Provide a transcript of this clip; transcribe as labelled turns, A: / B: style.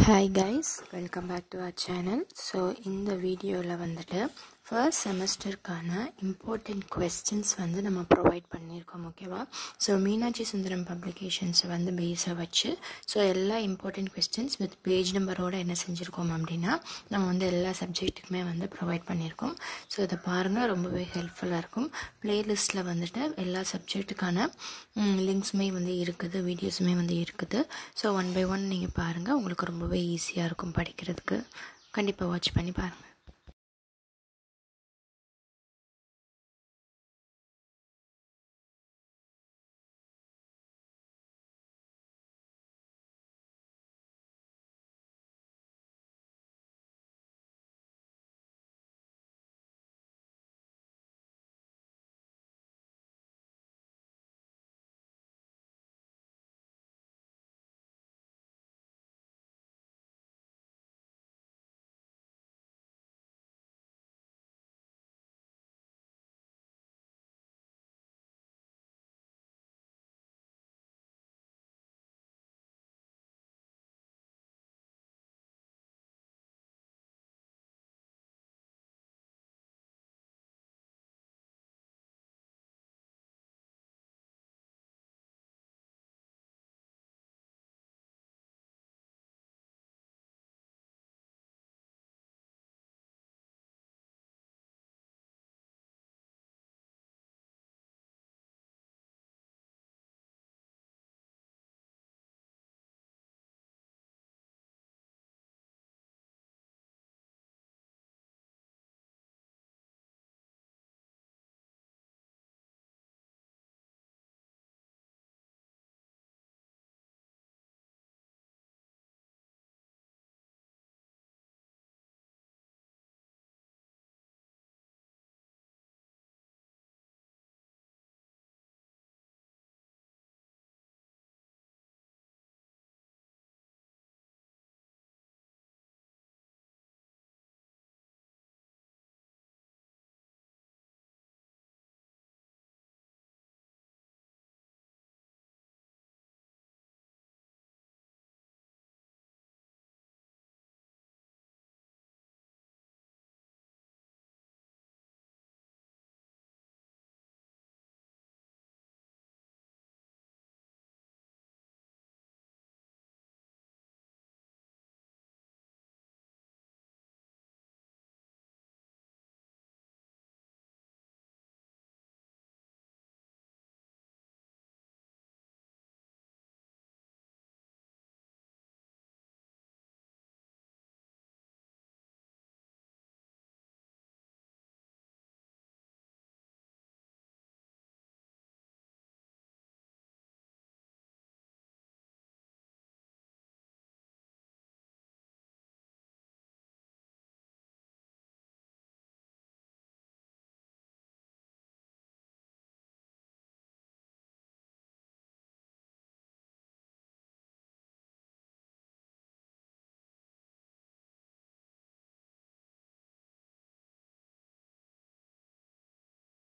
A: Hi guys, welcome back to our channel. So in the video la vandu first semester kana important questions vandu nama provide pannirkom, okay va. So Meenakshi Sundaram publications vandu base vachu so ella important questions with page number oda enna senjirkom appadina nama vandu ella subject kume vandu provide pannirkom. So idu paarenga rombave helpful ah irukum. Playlist la vandu ella subject kana links me vandu irukudhu, videos me vandu irukudhu. So one by one neenga paarenga ungalku rombave easy ah irukum padikkiradhukku. கண்டிப்பா watch பண்ணி பாருங்க.